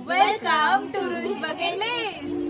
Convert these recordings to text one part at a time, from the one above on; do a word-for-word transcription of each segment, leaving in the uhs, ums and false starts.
Welcome to Rush Bucket List.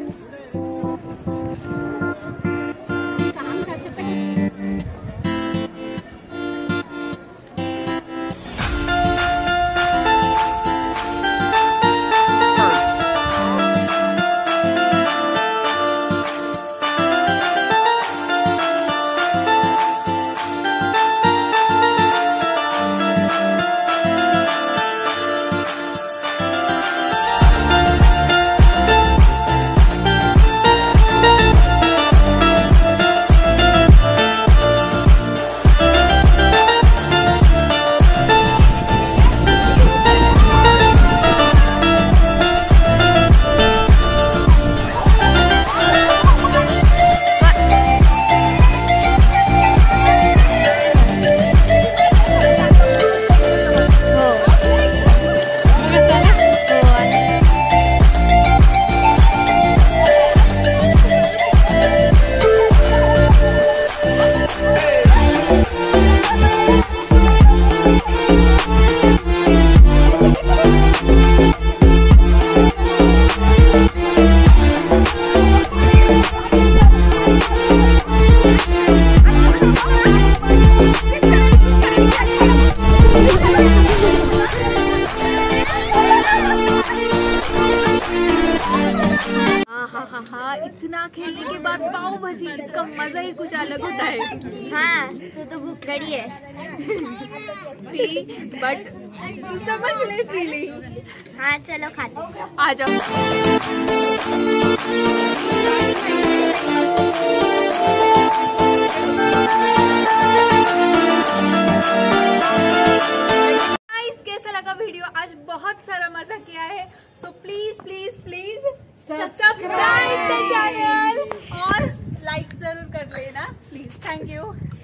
हाँ, इतना खेलने के बाद पाव भाजी, इसका मजा ही कुछ अलग होता है। हाँ, तो तो भूख कड़ी है। बट तू समझ ले फीलिंग्स। हाँ चलो खाते। आ जाओ। कैसा लगा वीडियो? आज बहुत सारा मजा किया है। So please please please subscribe the channel और लाइक जरूर कर लेना प्लीज। Thank you.